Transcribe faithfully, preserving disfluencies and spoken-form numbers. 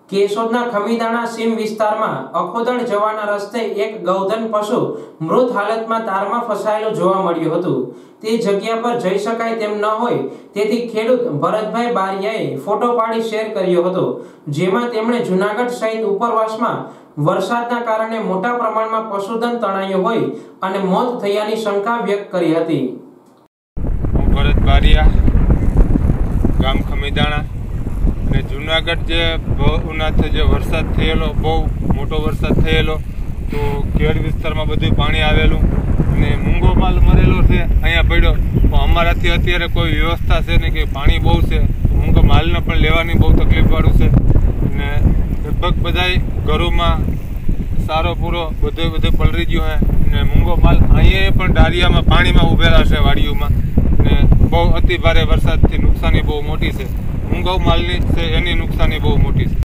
કેશોદના ખમીદાણા સીમ વિસ્તારમાં અખોદણ જવાના રસ્તે એક ગૌધન પશુ મૃત હાલતમાં તારમાં ફસાયેલું જોવા મળ્યું હતું। તે જગ્યા પર જઈ શકાય તેમ ન હોય તેથી ખેડૂત ભરતભાઈ બારિયાએ ફોટો પાડી શેર કર્યો હતો, જેમાં તેમણે જૂનાગઢ સહિત ઉપરવાસમાં વરસાદના કારણે મોટા પ્રમાણમાં પશુધન તણાયું હોય અને મોત થયાની શંકા વ્યક્ત કરી હતી। હું ભરત બારિયા, ગામ ખમીદાણા। जूनागढ़ जे उनाथे जे वरसाद थयेलो बहु मोटो वरसाद थयेलो तो खेड़ विस्तार में बधुं पाणी आवेलुं अने मूंगो माल मरेलो छे अहींया पड्यो। पण अमाराथी अत्यारे कोई व्यवस्था छे नहीं कि पाणी बहु छे, मूंगो मालने पण लेवानी बहु तकलीफ वाळुं छे अने लगभग बधाय घरोमां सारो पूरो बधुं बधुं पलरी गयुं छे अने मूंगो माल अहींया पण डारियामां पाणीमां उभेला छे वाड़ीओमां अने बहु अति भारे वरसादथी नुकसानी बहु मोटी छे। मूंगो मालनी से एनी नुकसानी बहुत मोटी है।